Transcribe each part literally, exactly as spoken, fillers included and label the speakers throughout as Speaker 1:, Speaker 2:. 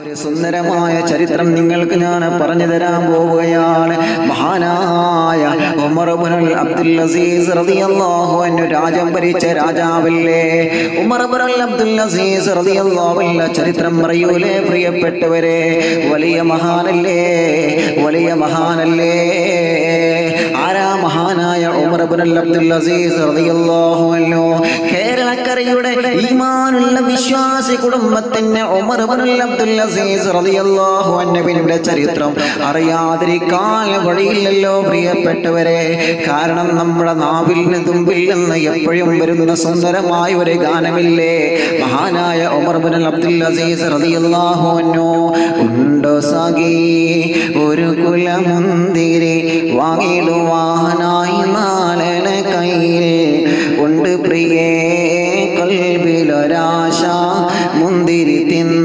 Speaker 1: ഒരു സുന്ദരമായ ചരിത്രം നിങ്ങൾക്ക് ഞാൻ പറഞ്ഞു തരാൻ പോവുകയാണ്. മഹാനായ ഉമർ ഇബ്നുൽ അബ്ദുൽ അസീസ് റളിയല്ലാഹു അൻഹു രാജ്യം ഭരിച്ച രാജാവല്ലേ. ഉമർ ഇബ്നുൽ അബ്ദുൽ അസീസ് റളിയല്ലാഹു അൻഹു ചരിത്രം പറയൂലേ പ്രിയപ്പെട്ടവരെ, വലിയ മഹാനല്ലേ, വലിയ മഹാനല്ലേ. ആരാ മഹാനായ ഉമർ ഇബ്നുൽ അബ്ദുൽ അസീസ് റളിയല്ലാഹു അൻഹു? കേരളക്കരയുടെ ഈമാനുള്ള വിശ്വാസി കുടുംബത്തിന് ഉമർ ഇബ്നുൽ അബ്ദുൽ അസീസ് റളിയല്ലാഹു അൻഹുവിന്റെ ചരിത്രം അറിയാതിരിക്കാൻ വഴിയില്ലല്ലോ പ്രിയപ്പെട്ടവരെ. കാരണം നമ്മുടെ നാവിൽ തുമ്പിൽ നിന്ന് എപ്പോഴും വരുന്ന സുന്ദരമായ ഒരു ഗാനമില്ലേ, മഹാനായ ഉമർ ഇബ്നുൽ അബ്ദുൽ അസീസ് റളിയല്ലാഹു അൻഹു. ഉണ്ടോ സഖി ഒരു കുലമുന്തിരി വാങ്ങിടുവാനായി നാളന കയ്യിൽ ഉണ്ട് പ്രിയേ കൽബിലൊരാശ മുന്തിരി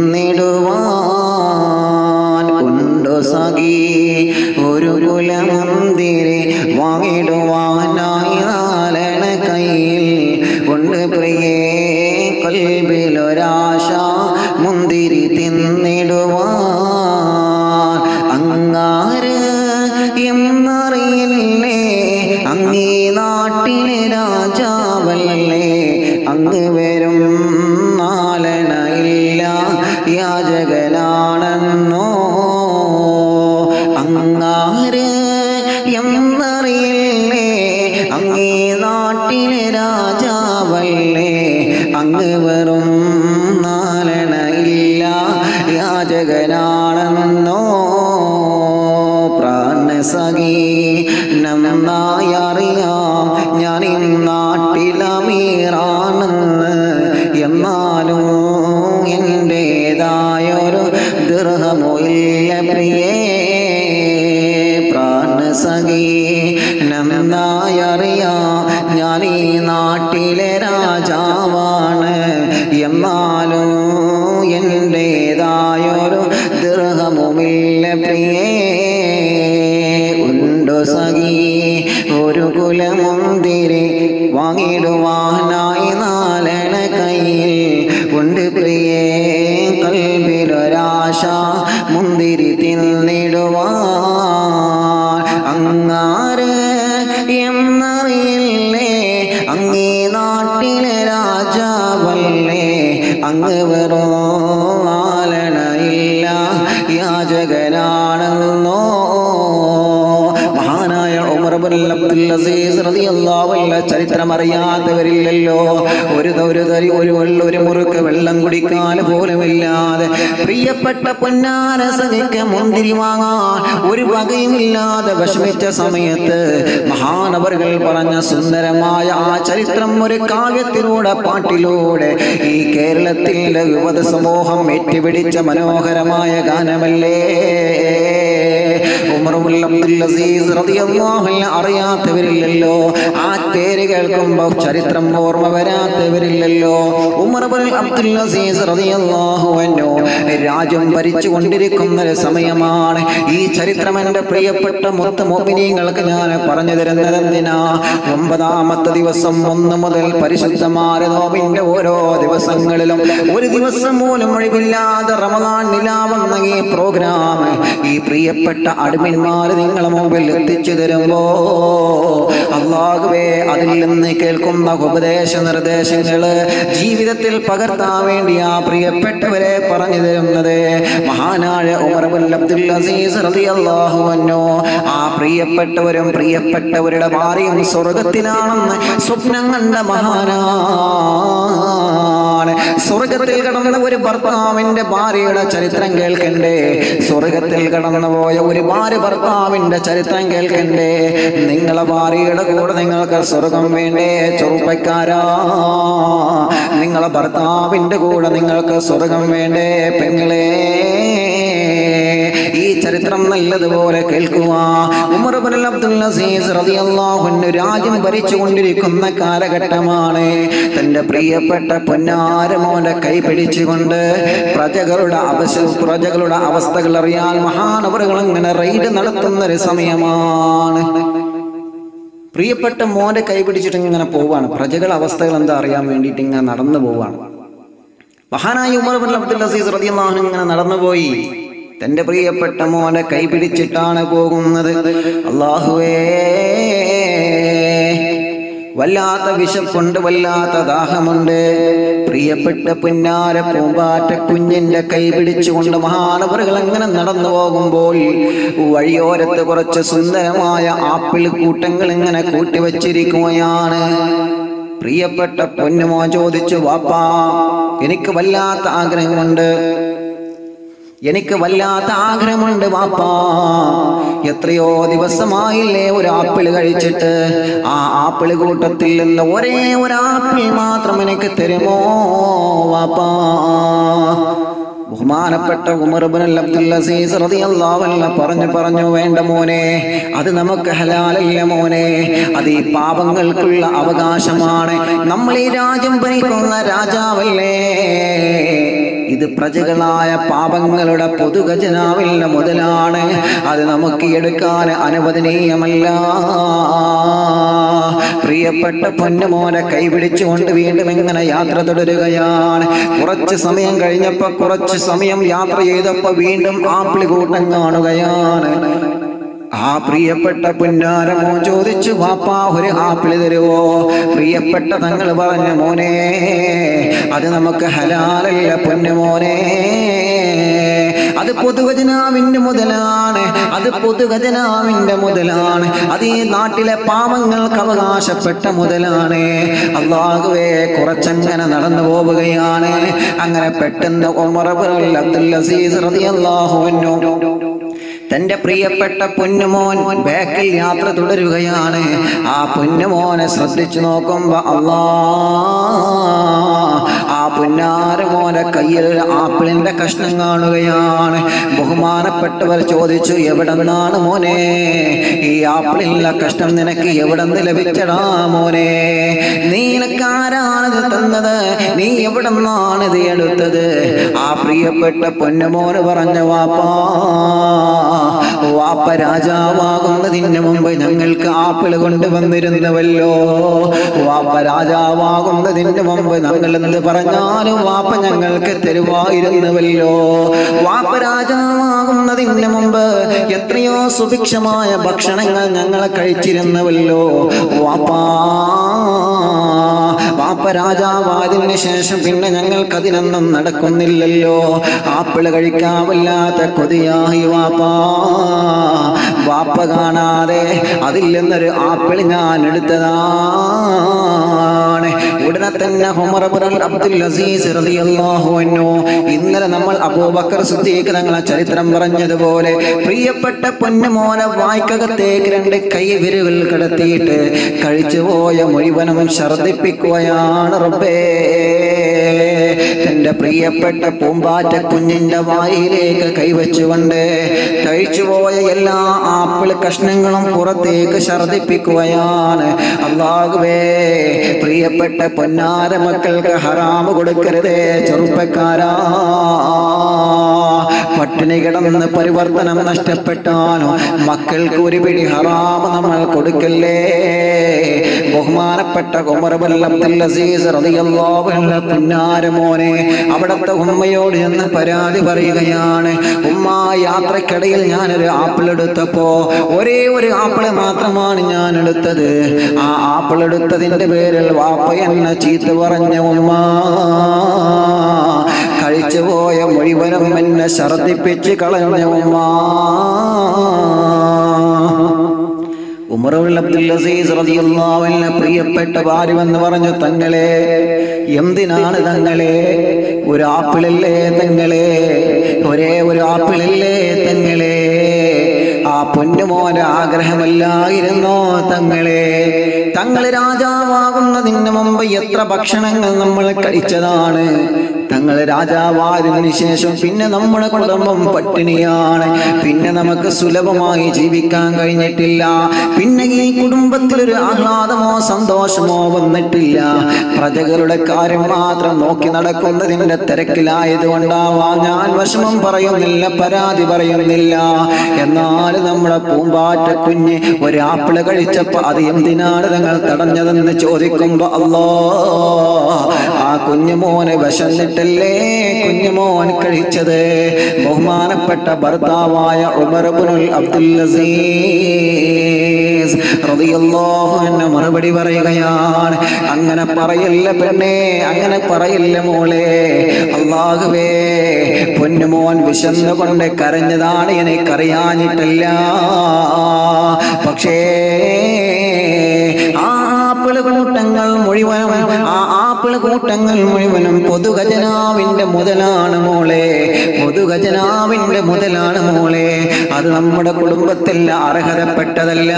Speaker 1: തിന്നിടുവാൻ. ഉണ്ടോ സഖി ഒരു കുലമുന്തിരി വാങ്ങിടുവാനായി നാളന കയ്യിൽ ഉണ്ട് പ്രിയേ കൽബിലൊരാശ മുന്തിരി തിന്നിടുവാൻ. അങ്ങാര് എന്നറിയില്ലേ, അങ്ങേ നാട്ടിലെ രാജാവല്ലേ, അങ്ങ് വരും നാലനയില്ല യാചകനാണെന്നോ. അങ്ങാര് എന്നറിയില്ലേ, അങ്ങേ നാട്ടിലെ രാജാവല്ലേ, അങ്ങ് വരും നാലനയില്ല യാചകനാണെന്നോ. പ്രാണസഖി നന്നായി അറിയാം ഞാൻ ഈ നാട്ടിലമീറാണെന്ന്, എന്നാലും എൻ്റേതായൊരു ദിർഹമോ ഇല്ല പ്രിയേ. പ്രാണസഖി നന്നായി അറിയാം ഞാൻ ഈ നാട്ടിലെ രാജാവാണ്, എന്നാലും എൻ്റേതായൊരു ദിർഹമുമില്ല പ്രിയേ. ഉണ്ടോ സഖി ഒരു കുലമുന്തിരി വാങ്ങിടുവാനായി നാലണ കയ്യിൽ ഉണ്ട് പ്രിയേ കൽബിലൊരാശ മുന്തിരി തിന്നിടുവാൻ. അങ്ങാര് എന്നറിയില്ലേ, അങ്ങേ നാട്ടിലെ രാജാവല്ലേ, അങ്ങ് വെറും നാലണയില്ല യാചകനാണെന്നോ. മഹാനായ ഉമർ ഇബ്നുൽ അബ്ദുൽ അസീസ് റളിയല്ലാഹു അൻഹു ചരിത്രം അറിയാത്തവരില്ലല്ലോ. ഒരു ഒരു തരി ഒരു വെള്ളം ഒരു മുറുക്ക് വെള്ളം കുടിക്കാൻ പോലുമില്ലാതെ പ്രിയപ്പെട്ട പൊന്നാര സഖിക്ക് മുന്തിരി വാങ്ങാൻ ഒരു വകയുമില്ലാതെ വിഷമിച്ച സമയത്ത് മഹാനവറുകൾ പറഞ്ഞ സുന്ദരമായ ആ ചരിത്രം ഒരു കാവ്യത്തിലൂടെ പാട്ടിലൂടെ ഈ കേരളത്തിലെ യുവത സമൂഹം ഏറ്റുപിടിച്ച മനോഹരമായ ഗാനമല്ലേ. ഉമർ ഇബ്നുൽ അബ്ദുൽ അസീസ് റളിയല്ലാഹു അൻഹു അറിയാത്തവരില്ലല്ലോ. ആ പേര് കേൾക്കുമ്പോൾ ചരിത്രം ഓർമ്മ വരാത്തവരില്ലല്ലോ. ഉമർ ഇബ്നുൽ അബ്ദുൽ അസീസ് റളിയല്ലാഹു അൻഹു രാജ്യം ഭരിച്ചു കൊണ്ടിരിക്കുന്ന ഒരു സമയമാണ്. ഈ ചരിത്രം എൻ്റെ പ്രിയപ്പെട്ട മുത്ത് മുഅ്മിനീങ്ങൾക്ക് ഞാൻ പറഞ്ഞു തരുന്നത് എന്തിനാ? ഒമ്പതാമത്തെ ദിവസം ഒന്ന് മുതൽ പരിശുദ്ധമായ നോമ്പിന്റെ ഓരോ ദിവസങ്ങളിലും ഒരു ദിവസം പോലും ഒഴിവില്ലാതെ റമദാൻ നിലാവെന്ന ഈ പ്രോഗ്രാം ഈ പ്രിയപ്പെട്ട അടിമന്മാർ നിങ്ങളെ മുമ്പിൽ എത്തിച്ചു തരുമ്പോ അല്ലാഹുവേ അതിൽ നിന്ന് കേൾക്കുന്ന ഉപദേശ നിർദ്ദേശങ്ങള് ജീവിതത്തിൽ പകർത്താൻ വേണ്ടി ആ പ്രിയപ്പെട്ടവരെ പറഞ്ഞു തരുന്നത് മഹാനായ ഉമർ ഇബ്നുൽ അബ്ദുൽ അസീസ് റളിയല്ലാഹു അൻഹു. ആ പ്രിയപ്പെട്ടവരും പ്രിയപ്പെട്ടവരുടെ ഭാര്യയും സ്വർഗത്തിലാണെന്ന് സ്വപ്നം കണ്ട മഹാനാണ്. സ്വർഗത്തിൽ കടന്ന ഒരു ഭർത്താവിന്റെ ഭാര്യയുടെ ചരിത്രം കേൾക്കണ്ടേ? സ്വർഗത്തിൽ കടന്നുപോയ ഒരു ഭാര്യ ഭർത്താവിന്റെ ചരിത്രം കേൾക്കണ്ടേ? നിങ്ങളെ ഭാര്യയുടെ കൂടെ നിങ്ങൾക്ക് സ്വർഗം വേണ്ടേ ചെറുപ്പക്കാരാ? നിങ്ങളെ ഭർത്താവിന്റെ കൂടെ നിങ്ങൾക്ക് സ്വർഗം വേണ്ടേ പെങ്ങളെ? ഈ ചരിത്രം നല്ലതുപോലെ കേൾക്കുക. ഉമർ ഇബ്നുൽ അബ്ദുൽ അസീസ് റളിയല്ലാഹു അൻഹു രാജ്യം ഭരിച്ചുകൊണ്ടിരിക്കുന്ന കാലഘട്ടമാണ്. തന്റെ പ്രിയപ്പെട്ട പൊന്നാരമോന്റെ കൈ പിടിച്ചുകൊണ്ട് പ്രജകളുടെ അവസ്ഥ പ്രജകളുടെ അവസ്ഥകൾ അറിയാൻ മഹാനവറുകൾ ഇങ്ങനെ റെയ്ഡ് നടത്തുന്ന ഒരു സമയമാണ്. പ്രിയപ്പെട്ട മോന്റെ കൈ പിടിച്ചിട്ട് ഇങ്ങനെ പോവാണ്. പ്രജകളുടെ അവസ്ഥകൾ എന്താ അറിയാൻ വേണ്ടിയിട്ട് ഇങ്ങനെ നടന്നു പോവാണ്. മഹാനായ ഉമർ ഇബ്നു അബ്ദുൽ അസീസ് റളിയല്ലാഹു അൻഹു ഇങ്ങനെ നടന്നുപോയി. തന്റെ പ്രിയപ്പെട്ട മോനെ കൈപിടിച്ചിട്ടാണ് പോകുന്നത്. അല്ലാഹുവേ, വല്ലാത്ത വിശപ്പുണ്ട്, വല്ലാത്ത ദാഹമുണ്ട്. പ്രിയപ്പെട്ട പുന്നാര പൂമ്പാറ്റ കുഞ്ഞിന്റെ കൈ പിടിച്ചുകൊണ്ട് മഹാനവറുകൾ അങ്ങനെ നടന്നു പോകുമ്പോൾ വഴിയോരത്ത് കുറച്ച് സുന്ദരമായ ആപ്പിൾ കൂട്ടങ്ങൾ ഇങ്ങനെ കൂട്ടിവച്ചിരിക്കുകയാണ്. പ്രിയപ്പെട്ട പൊന്നുമോ ചോദിച്ചു, വാപ്പാ, എനിക്ക് വല്ലാത്ത ആഗ്രഹമുണ്ട്, എനിക്ക് വല്ലാത്ത ആഗ്രഹമുണ്ട് വാപ്പാ. എത്രയോ ദിവസമായില്ലേ ഒരു ആപ്പിൾ കഴിച്ചിട്ട്. ആ ആപ്പിൾ കൂട്ടത്തിൽ നിന്ന് ഒരേ ഒരു ആപ്പിൾ മാത്രം എനിക്ക് തരുമോ വാപ്പാ? ബഹുമാനപ്പെട്ട ഉമർ ഇബ്നുൽ അബ്ദുൽ അസീസ് റളിയല്ലാഹു അൻഹു പറഞ്ഞു പറഞ്ഞു വേണ്ട മോനെ, അത് നമുക്ക് ഹലാലല്ല മോനെ, അത് ഈ പാപങ്ങൾക്കുള്ള അവകാശമാണ്. നമ്മൾ ഈ രാജ്യം ഭരിക്കുന്ന രാജാവല്ലേ, ഇത് പ്രജകളായ പാപങ്ങളുടെ പൊതുഖജനാവിന്റെ മുതലാണ്, അത് നമുക്ക് എടുക്കാൻ അനുവദനീയമല്ല. പ്രിയപ്പെട്ട പൊന്നുമോനെ കൈപിടിച്ചുകൊണ്ട് വീണ്ടും ഇങ്ങനെ യാത്ര തുടരുകയാണ്. കുറച്ച് സമയം കഴിഞ്ഞപ്പോ, കുറച്ച് സമയം യാത്ര ചെയ്തപ്പോ വീണ്ടും ആപ്പിൾ കൂട്ടം കാണുകയാണ്. ആ പ്രിയപ്പെട്ട പുന്നാരമോ ചോദിച്ചു, വാപ്പാ, ഒരു ആപ്പിൾ തരുവോ? പ്രിയപ്പെട്ട തങ്ങൾ പറഞ്ഞു, മോനെ, അത് നമുക്ക് ഹലാലല്ല പൊന്നുമോനെ, അത് പൊതുഖജനാവിന്റെ മുതലാണ്, അത് പൊതുഖജനാവിന്റെ മുതലാണ്, അത് ഈ നാട്ടിലെ പാവങ്ങൾക്ക് അവകാശപ്പെട്ട മുതലാണ്. അല്ലാഹുവേ, കുറച്ചങ്ങനെ നടന്നു പോവുകയാണ്. അങ്ങനെ പെട്ടെന്ന് ഉമർ ഇബ്നുൽ അബ്ദുൽ അസീസ് റളിയല്ലാഹു അൻഹു തന്റെ പ്രിയപ്പെട്ട പൊന്നുമോൻ ബാക്കിൽ യാത്ര തുടരുകയാണ്. ആ പൊന്നുമോനെ ശ്രദ്ധിച്ചു നോക്കുമ്പോ അല്ലാ, ആ പുന്നാരമോനെ കയ്യിൽ ഒരു ആപ്പിളിന്റെ കഷ്ണം കാണുകയാണ്. ബഹുമാനപ്പെട്ടവർ ചോദിച്ചു, എവിടെ നിന്നാണ് മോനെ ഈ ആപ്പിളിന്റെ കഷ്ണം നിനക്ക് എവിടെ നിന്ന് ലഭിച്ചടാ മോനെ? നീനക്കാരാണിത് തന്നത്? നീ എവിടെ നിന്നാണ് ഇത് എടുത്തത്? ആ പ്രിയപ്പെട്ട പൊന്നുമോന് പറഞ്ഞു, വാപ്പാ, വാപ്പ രാജാവാകുന്നതിന് മുമ്പ് ഞങ്ങൾക്ക് ആപ്പിൾ കൊണ്ടുവന്നിരുന്നുവല്ലോ. വാപ്പ രാജാവാകുന്നതിന് മുമ്പ് ഞങ്ങൾ എന്ത് പറഞ്ഞാലും വാപ്പ ഞങ്ങൾക്ക് തരുവായിരുന്നുവല്ലോ. വാപ്പ രാജാവാകുന്നതിന് മുമ്പ് എത്രയോ സുഭിക്ഷമായ ഭക്ഷണങ്ങൾ ഞങ്ങൾ കഴിച്ചിരുന്നുവല്ലോ. വാപ്പാ, വാപ്പ രാജാവായതിനു ശേഷം പിന്നെ ഞങ്ങൾക്ക് അതിനൊന്നും നടക്കുന്നില്ലല്ലോ. ആപ്പിള് കഴിക്കാൻ വല്ലാത്ത കൊതിയായി വാപ്പാ. വാപ്പ കാണാതെ അതിൽ നിന്നൊരു ആപ്പിൾ ഞാൻ എടുത്തതാണ്. ഉടനെ തന്നെ ഉമർ ഇബ്നുൽ അബ്ദുൽ അസീസ് റളിയല്ലാഹു അൻഹു, ഇന്നലെ നമ്മൾ അബൂബക്കർ സിദ്ദീഖ് തങ്ങളെ ചരിത്രം പറഞ്ഞതുപോലെ പ്രിയപ്പെട്ട പൊന്നുമോനെ വായ്ക്കകത്തേക്ക് രണ്ട് കൈവിരലുകൾ കടത്തിയിട്ട് കഴിച്ചുപോയ മുഴുവനും ഛർദ്ദിപ്പിക്കുകയാണ്. റബ്ബേ, തന്റെ പ്രിയപ്പെട്ട പൂമ്പാറ്റ കുഞ്ഞിന്റെ വായിലേക്ക് കൈവച്ചുകൊണ്ട് കഴിച്ചുപോയ എല്ലാ ആപ്പിൾ കഷ്ണങ്ങളും പുറത്തേക്ക് ഛർദ്ദിപ്പിക്കുകയാണ്. അല്ലാഹുവേ, പ്രിയപ്പെട്ട പൊന്നാര മക്കൾക്ക് ഹറാമ് കൊടുക്കരുതേ ചെറുപ്പക്കാരാ. പട്ടിണി കിടന്ന് പരിവർത്തനം നഷ്ടപ്പെട്ടാലോ മക്കൾക്ക് ഒരു പിടി ഹറാമ് നമ്മൾ കൊടുക്കല്ലേ. ബഹുമാനപ്പെട്ട ഉമർ ഇബ്നുൽ അബ്ദുൽ അസീസ് റളിയല്ലാഹു അൻഹു പുന്നാരമോനെ അവിടുത്തെ ഉമ്മയോട് എന്ന് പരാതി പറയുകയാണ്. ഉമ്മ, യാത്രക്കിടയിൽ ഞാനൊരു ആപ്പിൾ എടുത്തപ്പോ ഒരേ ഒരു ആപ്പിൾ മാത്രമാണ് ഞാൻ എടുത്തത്. ആ ആപ്പിൾ എടുത്തതിന്റെ പേരിൽ വാപ്പ എന്നെ ചീത്ത പറഞ്ഞ ഉമ്മ. കഴിച്ചുപോയ മുഴുവനും എന്നെ ഛർദ്ദിപ്പിച്ച് കളഞ്ഞ ഉമ്മ. ഉമർ ഇബ്നുൽ അബ്ദുൽ അസീസ് റളിയല്ലാഹു അൻഹു പ്രിയപ്പെട്ട ഭാര്യ എന്ന് പറഞ്ഞു, തങ്ങളെ, എന്തിനാണ് തങ്ങളെ? ഒരു ആപ്പിളല്ലേ തങ്ങളെ? ഒരേ ഒരു ആപ്പിളല്ലേ തങ്ങളെ? ആ പൊന്നുമോന്റെ ആഗ്രഹമല്ലായിരുന്നോ തങ്ങളെ? തങ്ങൾ രാജാവാകുന്നതിന് മുമ്പ് എത്ര ഭക്ഷണങ്ങൾ നമ്മൾ കഴിച്ചതാണ്. തങ്ങൾ രാജാവായതിനു ശേഷം പിന്നെ നമ്മുടെ കുടുംബം പട്ടിണിയാണ്. പിന്നെ നമുക്ക് സുലഭമായി ജീവിക്കാൻ കഴിഞ്ഞിട്ടില്ല. പിന്നെ ഈ കുടുംബത്തിലൊരു ആഹ്ലാദമോ സന്തോഷമോ വന്നിട്ടില്ല. പ്രജകളുടെ കാര്യം മാത്രം നോക്കി നടക്കുന്നതിന്റെ തിരക്കിലായതുകൊണ്ടാവാം ഞാൻ വിഷമം പറയുന്നില്ല, പരാതി പറയുന്നില്ല. എന്നാൽ നമ്മുടെ പൂമ്പാറ്റ കുഞ്ഞ് ഒരു ആപ്പിള് കഴിച്ചപ്പോ അത് എന്തിനാണ് തങ്ങൾ തടഞ്ഞതെന്ന് ചോദിക്കുമ്പോ അല്ലാ, ആ കുഞ്ഞു മോനെ വിശന്നിട്ട് വിശന്നിട്ടല്ലേ കുഞ്ഞുമോൻ കഴിച്ചത്? ബഹുമാനപ്പെട്ട ഭർത്താവായ ഉമർ ഇബ്നുൽ അബ്ദുൽ അസീസ് റളിയല്ലാഹു അൻഹു മറുപടി പറയുകയാണ്, അങ്ങനെ പറയില്ല പെണ്ണേ, അങ്ങനെ പറയില്ല മോളെ. അല്ലാഹുവേ, പൊന്നുമോൻ വിശന്നുകൊണ്ട് കരഞ്ഞതാണ്, എനിക്കറിയാഞ്ഞിട്ടില്ല. പക്ഷേ ആ ആപ്പിൾ കൂട്ടങ്ങൾ മുഴുവനും ആ ആപ്പിൾ കൂട്ടങ്ങൾ മുഴുവനും പൊതുഖജനാവിന്റെ മുതലാണ് മോളെ, പൊതുഖജനാവിന്റെ മുതലാണ് മോളെ. അത് നമ്മുടെ കുടുംബത്തിൽ അർഹതപ്പെട്ടതല്ല.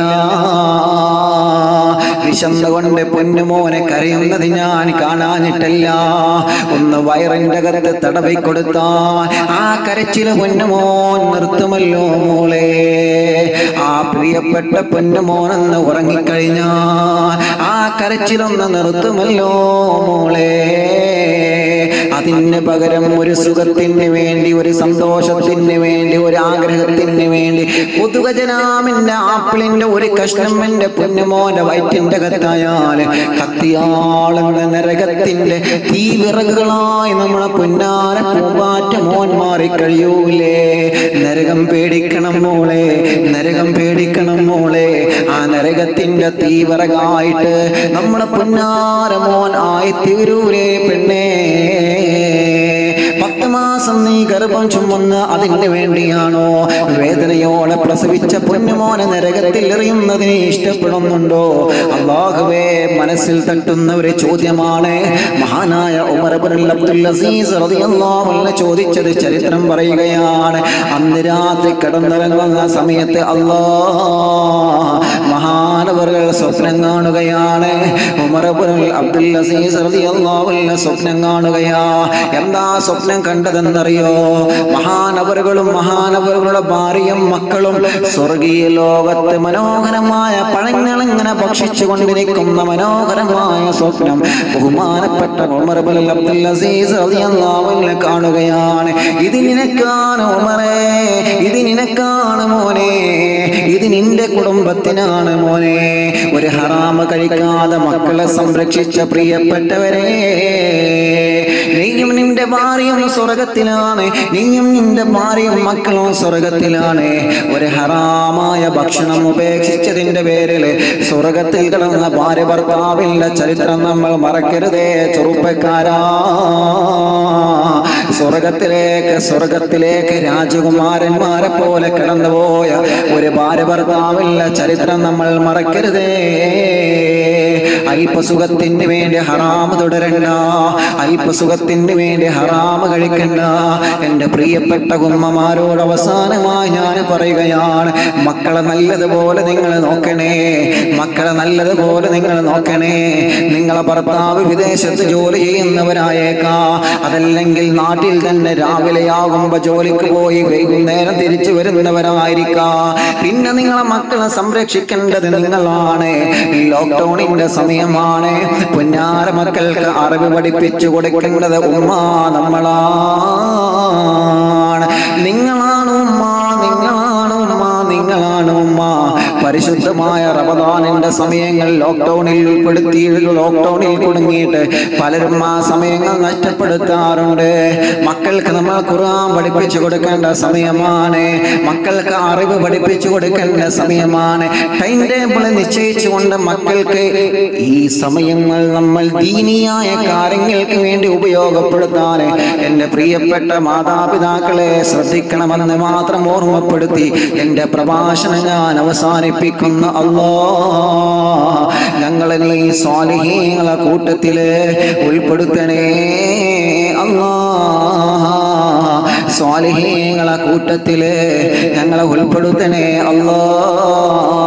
Speaker 1: വിശന്നുകൊണ്ട് പൊന്നുമോനെ കരയുന്നത് ഞാൻ കാണാഞ്ഞിട്ടില്ല. ഒന്ന് വയറിന്റെ അകത്ത് തടവി കൊടുത്താൽ ആ കരച്ചില് പൊന്നുമോൻ നിർത്തുമല്ലോ മോളെ. ആ പ്രിയപ്പെട്ട പൊന്നുമോനെന്ന് ഉറങ്ങിക്കഴിഞ്ഞാൽ ആ കരച്ചിലൊന്ന് നിർത്തുമല്ലോ മോളെ. അതിന് പകരം ഒരു സുഖത്തിന് വേണ്ടി, ഒരു സന്തോഷത്തിന് വേണ്ടി, ഒരു ആഗ്രഹത്തിന് വേണ്ടി പൊതുഖജനാവിന്റെ ആപ്പിളിന്റെ ഒരു കഷ്ണം എന്റെ പൊന്നുമോന്റെ വയറ്റിന്റെ കത്തായാൽ കത്തിയാളുന്ന നരകത്തിന്റെ തീവിറകുകളായി നമ്മളെ പൊന്നാര പൂമ്പാറ്റ മോൻ മാറിക്കഴിയൂലേ. നരകം പേടിക്കണം മോളെ, നരകം പേടിക്കണം മോളെ. ആ നരകത്തിന്റെ തീവിറകായിട്ട് നമ്മളെ പൊന്നാര മോൻ ആയി തീരൂലേ പെണ്ണേ. പത്ത് മാസം നീ ഗർഭം ചുമന്ന് അതിന് വേണ്ടിയാണോ വേദനയോടെ പ്രസവിച്ച പൊന്നുമോനെ നരകത്തിൽ എറിയുന്നതിനെ ഇഷ്ടപ്പെടുന്നുണ്ടോ? അല്ലാഹുവേ, മനസ്സിൽ തട്ടുന്ന ഒരു ചോദ്യമാണ്. മഹാനായ ഉമർ ഇബ്നുൽ അബ്ദുൽ അസീസ് റളിയല്ലാഹു അൻഹു ചോദിച്ചത് ചരിത്രം പറയുകയാണ്. അന്ന് രാത്രി കിടന്നിറങ്ങുന്ന സമയത്ത് അല്ലാഹ് മഹാനവറുകൾ സ്വപ്നം കാണുകയാണ്. ഉമർ ഇബ്നുൽ അബ്ദുൽ അസീസ് റളിയല്ലാഹു അൻഹു സ്വപ്നം കാണുകയാ. എന്താ സ്വപ്നം കണ്ടതെന്നറിയോ? മഹാനവറുകളും മഹാനവറുകളുടെ ഭാര്യയും മക്കളും സ്വർഗീയ ലോകത്ത് മനോഹരമായ പഴങ്ങൾ ഇങ്ങനെ ഭക്ഷിച്ചു കൊണ്ടിരിക്കുന്ന മനോഹരമായ സ്വപ്നം ബഹുമാനപ്പെട്ട ഉമർ ഇബ്നുൽ അബ്ദുൽ അസീസ് റളിയല്ലാഹു അൻഹു കാണുകയാണ്. ഇത് നിനക്കാണ് ഉമറേ, ഇത് നിനക്കാണ് മോനെ, ഇത് നിന്റെ കുടുംബത്തിനാണ് മോനെ. ഒരു ഹറാമ് കഴിക്കാതെ മക്കളെ സംരക്ഷിച്ച പ്രിയപ്പെട്ടവരെ, നീയും നിന്റെ ഭാര്യയും സ്വർഗത്തിലാണ്, നീയും നിന്റെ ഭാര്യയും മക്കളും സ്വർഗത്തിലാണ്. ഒരു ഹറാമായ ഭക്ഷണം ഉപേക്ഷിച്ചതിന്റെ പേരിൽ സ്വർഗത്തിൽ കിടന്ന ഭാര്യ ഭർത്താവിന്റെ ചരിത്രം നമ്മൾ മറക്കരുതേ ചെറുപ്പക്കാരാ. സ്വർഗത്തിലേക്ക് സ്വർഗത്തിലേക്ക് രാജകുമാരന്മാരെ പോലെ കടന്നുപോയ ഒരു ഭാര്യ ഭർത്താവിന്റെ ചരിത്രം നമ്മൾ മറക്കരുതേ. അല്പസുഖത്തിന് വേണ്ടി ഹറാമ് തുടരണ്ട, അല്പസുഖത്തിന് വേണ്ടി ഹറാമ് കഴിക്കണ്ട. എന്റെ പ്രിയപ്പെട്ട ഉമ്മമാരോട് അവസാനമായി ഞാൻ പറയുകയാണ്, മക്കളെ നല്ലതുപോലെ നിങ്ങൾ നോക്കണേ, മക്കളെ നല്ലതുപോലെ നിങ്ങൾ നോക്കണേ. നിങ്ങളെ ഭർത്താവ് വിദേശത്ത് ജോലി ചെയ്യുന്നവരായേക്കാ, അതല്ലെങ്കിൽ നാട്ടിൽ തന്നെ രാവിലെയാകുമ്പോ ജോലിക്ക് പോയി വൈകുന്നേരം തിരിച്ചു വരുന്നവരായിരിക്കാം. പിന്നെ നിങ്ങളെ മക്കളെ സംരക്ഷിക്കേണ്ടത് നിങ്ങളാണ്. ലോക്ക്ഡൌണിന്റെ സമയമാണ്. പുന്നാര മക്കൾക്ക് അറിവ് പഠിപ്പിച്ചു കൊടുക്കേണ്ടത് ഉമ്മ നമ്മളാണ്. നിങ്ങളാണ് ഉമ്മ, നിങ്ങളാണ് ഉമ്മ, നിങ്ങളാണ് ഉമ്മ. പരിശുദ്ധമായ റമദാനിന്റെ സമയങ്ങൾ ലോക്ക്ഡൌണിൽ ഉൾപ്പെടുത്തി ലോക്ക്ഡൌണിൽ കുടുങ്ങിയിട്ട് പലരും ആ സമയങ്ങൾ നഷ്ടപ്പെടുത്താറുണ്ട്. മക്കൾക്ക് നമ്മൾ ഖുർആൻ പഠിപ്പിച്ചു കൊടുക്കേണ്ട സമയമാണ്, മക്കൾക്ക് അറിവ് പഠിപ്പിച്ചു കൊടുക്കേണ്ട സമയമാണ്. ടൈം ടേബിൾ നിശ്ചയിച്ചുകൊണ്ട് മക്കൾക്ക് ഈ സമയങ്ങൾ നമ്മൾ ദീനിയായ കാര്യങ്ങൾക്ക് വേണ്ടി ഉപയോഗപ്പെടുത്താൻ എൻ്റെ പ്രിയപ്പെട്ട മാതാപിതാക്കളെ ശ്രദ്ധിക്കണമെന്ന് മാത്രം ഓർമ്മപ്പെടുത്തി എൻ്റെ പ്രഭാഷണം ഞാൻ അവസാനിപ്പിക്കുന്ന അല്ലാഹ് ഞങ്ങളെ ഈ സ്വാലിഹീങ്ങളെ കൂട്ടത്തില് ഉൾപ്പെടുത്തണേ അല്ലാഹ്. സ്വാലിഹീങ്ങളെ കൂട്ടത്തില് ഞങ്ങളെ ഉൾപ്പെടുത്തണേ അല്ലാഹ്.